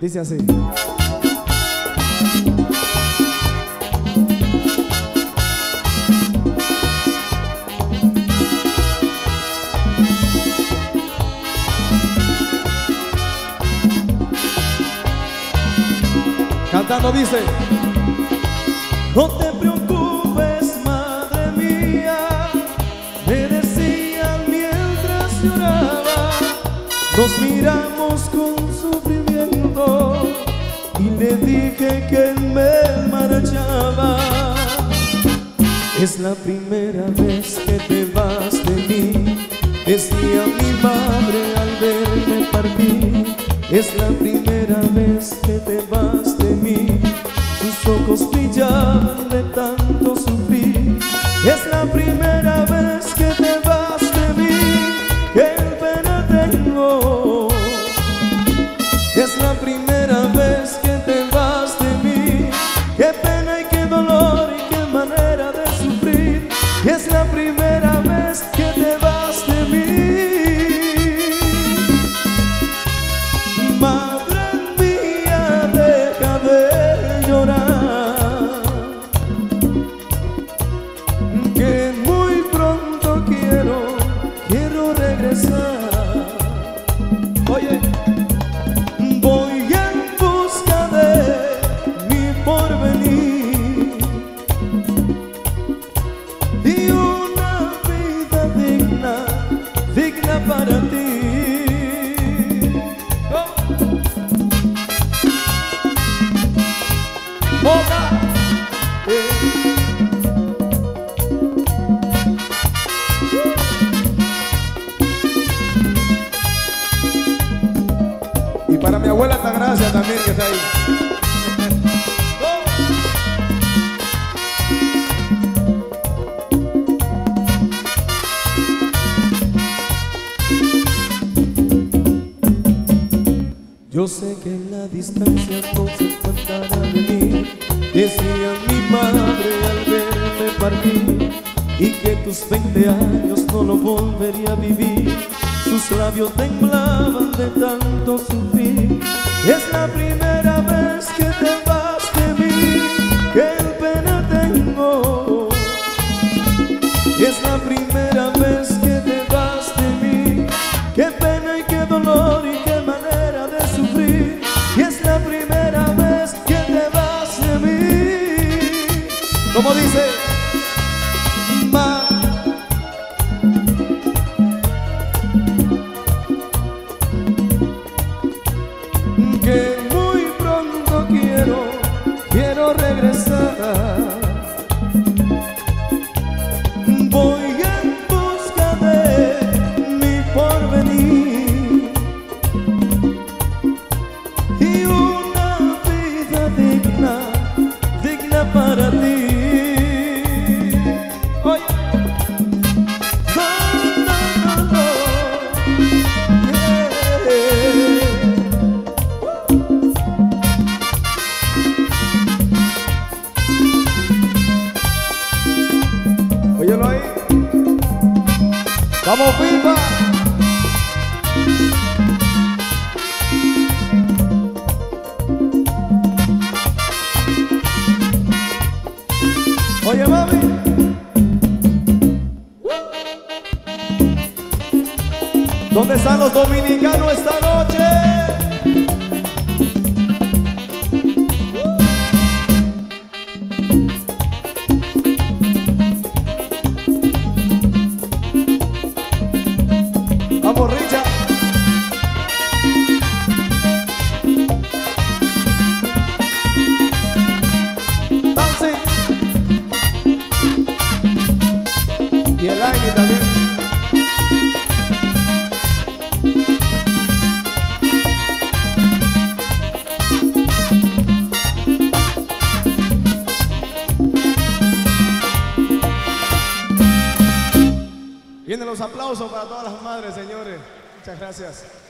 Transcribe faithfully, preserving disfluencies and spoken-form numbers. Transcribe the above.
Dice así. Cantando dice: no te preocupes, madre mía, me decían mientras lloraba. Nos miramos con sufrimiento y le dije que me marchaba. Es la primera vez que te vas de mí, decía mi madre al verme partir. Es la primera vez que te vas de mí, tus ojos brillaban de tanto sufrir. Es la primera vez que te vas de mí, qué pena tengo. Es la primera vez que te vas de mí, qué pena y qué dolor y qué manera de sufrir. Y es la primera vez que te vas de mí. Madre mía, deja de llorar, que muy pronto quiero, quiero regresar. Oye, voy en busca de mi porvenir y una vida digna, digna para ti. Boca. Eh. Y para mi abuela Altagracia también, que está ahí. Yo sé que en la distancia no se tratará de mí, decía mi madre al verme partir, y que tus veinte años no lo volvería a vivir. Sus labios temblaban de tanto sufrir. Es la primera vez que te vas de mí, qué pena tengo. Es la primera vez que te vas de mí, qué pena y qué dolor y qué manera de sufrir. Y es la primera vez que te vas de mí. Como dice, ma, que muy pronto quiero, quiero regresar. Voy en busca de mi porvenir y una vida digna, digna para ti. Oye, no, no, no, no. Yeah. Óyelo ahí. ¡Vamos, FIFA! Oye, mami, ¿dónde están los dominicanos esta noche? Vamos, Richa. Dancing. Y el aire también. Vienen los aplausos para todas las madres, señores. Muchas gracias.